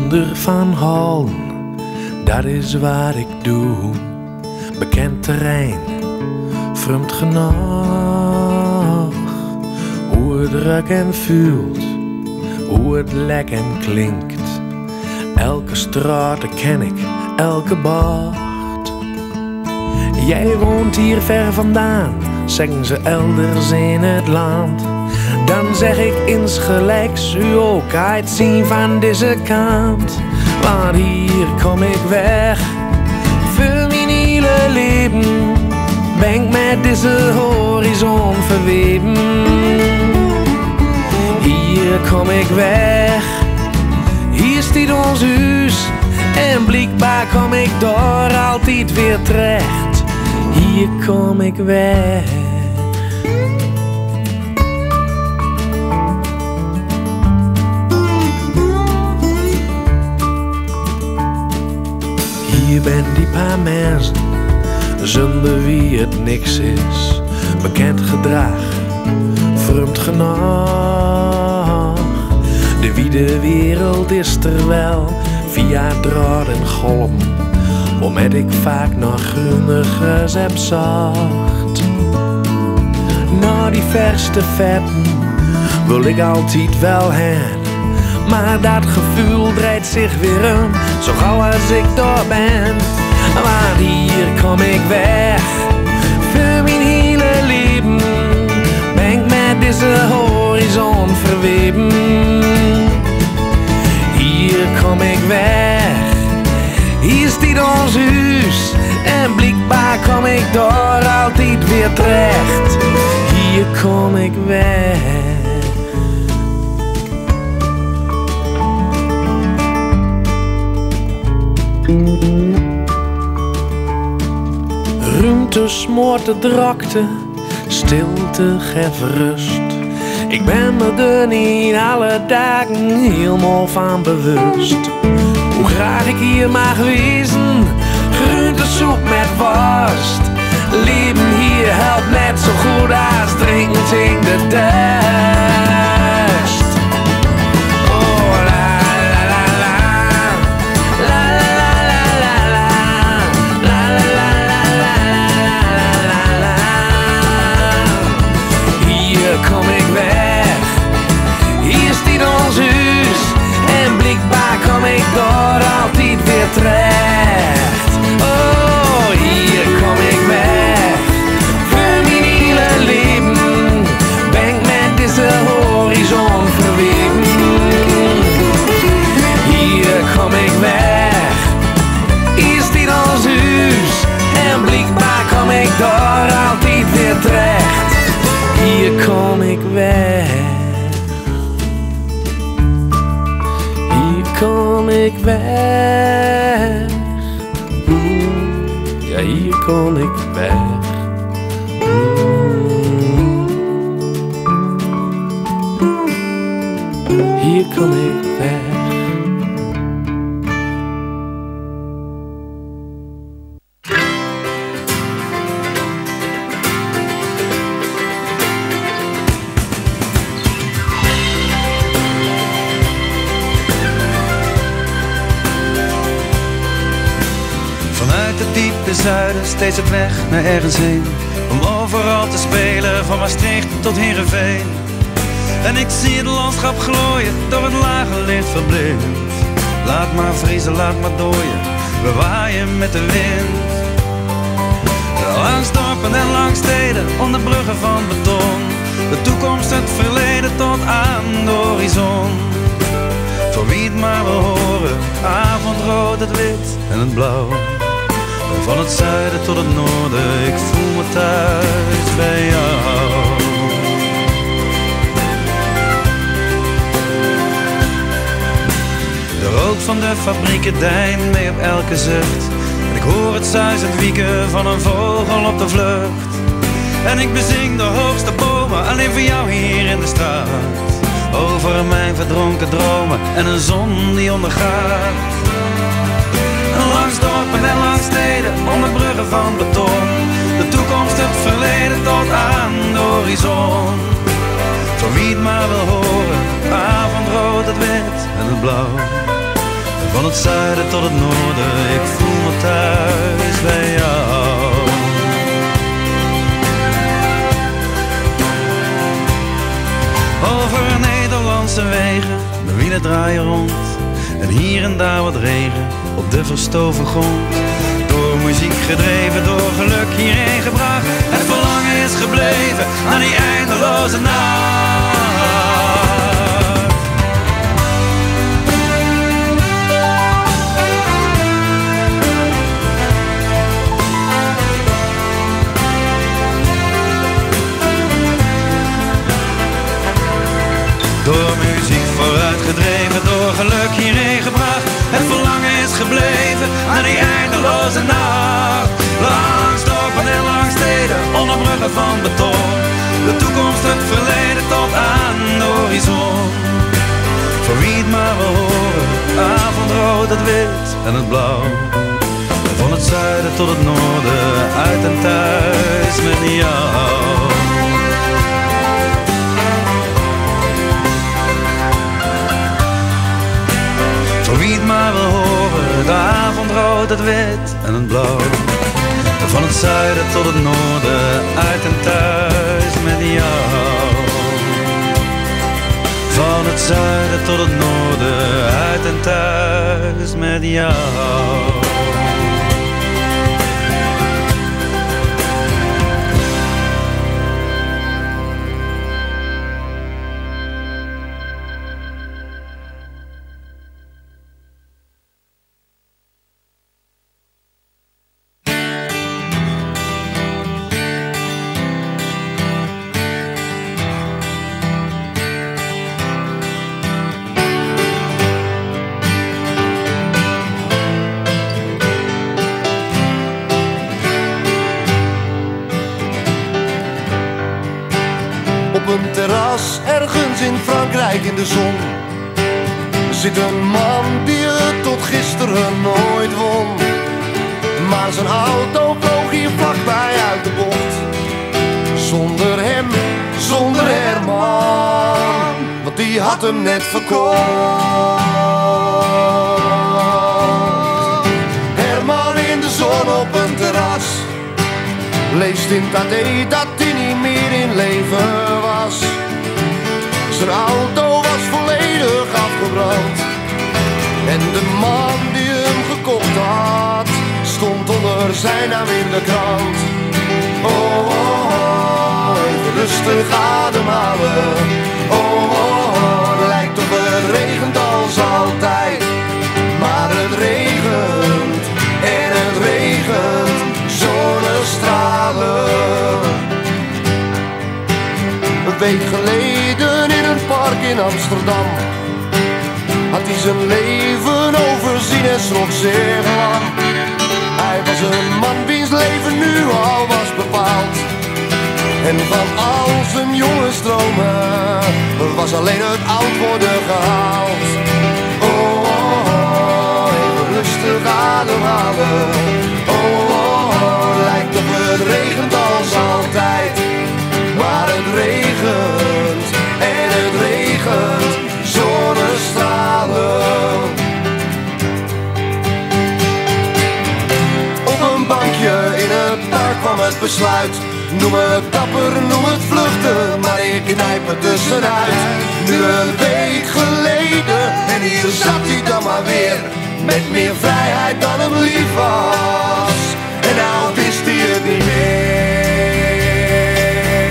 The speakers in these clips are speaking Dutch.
Wonder van Halden, dat is wat ik doe. Bekend terrein, vreemd genoeg. Hoe het ruikt en voelt, hoe het lekt en klinkt. Elke straat ken ik, elke bocht. Jij woont hier ver vandaan, zeggen ze elders in het land. Dan zeg ik insgelijks u ook uitzien van deze kant. Want hier kom ik weg, voor mijn hele leven ben ik met deze horizon verweven. Hier kom ik weg, hier stiet ons huis en blijkbaar kom ik door altijd weer terecht. Hier kom ik weg. Hier ben die paar mensen, zonder wie het niks is. Bekend gedrag, vreemd genoeg. De wiede wereld is er wel, via draad en golm, omdat ik vaak nog groenigers heb zocht. Na die verste vetten wil ik altijd wel heen. Maar dat gevoel draait zich weer om, zo gauw als ik daar ben. Maar hier kom ik weg, voor mijn hele leven ben ik met deze horizon verweven. Hier kom ik weg, hier stiet ons huis en blijkbaar kom ik daar altijd weer terecht. Hier kom ik weg. Ruimte smoort de drokte, stilte geeft rust. Ik ben me er niet alle dagen helemaal van bewust. Hoe graag ik hier mag wezen, groentesoep met worst. Leven hier helpt net zo goed als drinken in de dust. Oh la la la la, la la la la la, la la la la la la. Hier kom ik weg, hier stiet ons huis en blijkbaar kom ik door altijd weer terecht. Oh, hier kom ik weg, voor mijn hele leven ben ik met deze horizon verweven. Hier kom ik weg, hier stiet ons huis en blijkbaar kom ik door altijd weer terecht. Hier kom ik weg. Kom ik weg, ja hier kom ik weg. Hier kom ik weg. Zuiden, steeds op weg naar ergens heen, om overal te spelen, van Maastricht tot Heerenveen. En ik zie het landschap glooien, door het lage licht verblind. Laat maar vriezen, laat maar dooien, we waaien met de wind. Langs dorpen en langs steden, onder bruggen van beton. De toekomst, het verleden tot aan de horizon. Voor wie het maar wil horen, avondrood, het wit en het blauw. Van het zuiden tot het noorden, ik voel me thuis bij jou. De rook van de fabrieken deint mee op elke zucht. En ik hoor het suizend wieken van een vogel op de vlucht. En ik bezing de hoogste bomen, alleen voor jou hier in de straat. Over mijn verdronken dromen en een zon die ondergaat. Langs dorpen en langs steden, onder bruggen van beton. De toekomst, het verleden tot aan de horizon. Voor wie het maar wil horen, avondrood, het wit en het blauw. Van het zuiden tot het noorden, ik voel me thuis bij jou. Over Nederlandse wegen, de wielen draaien rond. En hier en daar wat regen op de verstoven grond. Door muziek gedreven, door geluk hierheen gebracht. Het verlangen is gebleven aan die eindeloze nacht. Door muziek vooruit gedreven, door geluk hierheen gebracht. Het verlangen is gebleven aan die eindeloze nacht. Langs dorpen en langs steden, onder bruggen van beton. De toekomst, het verleden tot aan de horizon. Voor wie het maar wil horen, avondrood, het wit en het blauw. Van het zuiden tot het noorden, uit en thuis met jou. Voor wie het maar wil horen, de avondrood, het wit en het blauw. Van het zuiden tot het noorden, uit en thuis met jou. Van het zuiden tot het noorden, uit en thuis met jou. Ergens in Frankrijk in de zon zit een man die het tot gisteren nooit won. Maar zijn auto vloog hier vlakbij uit de bocht. Zonder hem, zonder Herman, want die had hem net verkocht. Herman in de zon op een terras leest in het AD dat hij niet meer in leven was. Zijn auto was volledig afgebrand en de man die hem gekocht had stond onder zijn naam in de krant. Oh, oh, oh, even rustig ademhalen. Oh, oh, oh, lijkt of het regent als altijd. Maar het regent en het regent, zonnestralen. Een week geleden in een park in Amsterdam had hij zijn leven overzien en schrok zeer lang. Hij was een man wiens leven nu al was bepaald. En van al zijn jonge stromen was alleen het oud worden gehaald. Oh, oh, oh, even rustig ademhalen. Oh, oh, oh, lijkt of het regent als altijd. Maar het regent en het regent, zonnestralen. Op een bankje in het park kwam het besluit. Noem het dapper, noem het vluchten, maar ik knijp het tussenuit. Nu een week geleden en hier zat hij dan maar weer. Met meer vrijheid dan hem lief was. En nou wist hij het niet meer.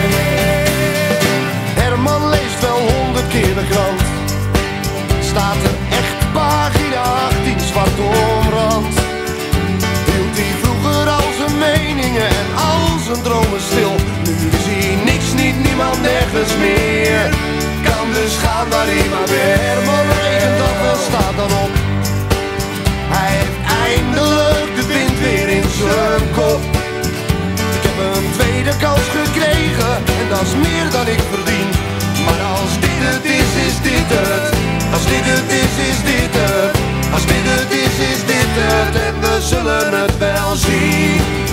Herman leest wel 100 keer de krant. Staat er echt pagina 18 zwart omrand. Hield hij vroeger al zijn meningen en al zijn dromen stil. Nu is hij niks, niet niemand, nergens meer. Kan dus gaan waar hij maar weer. Herman regent af en staat dan op. Hij heeft eindelijk de wind weer in zijn kop. Ik heb een tweede kans gekregen en dat is meer dan ik verdien. Maar als dit het is, is dit het. Als dit het is, is dit het. Als dit het is, is dit het. En we zullen het wel zien.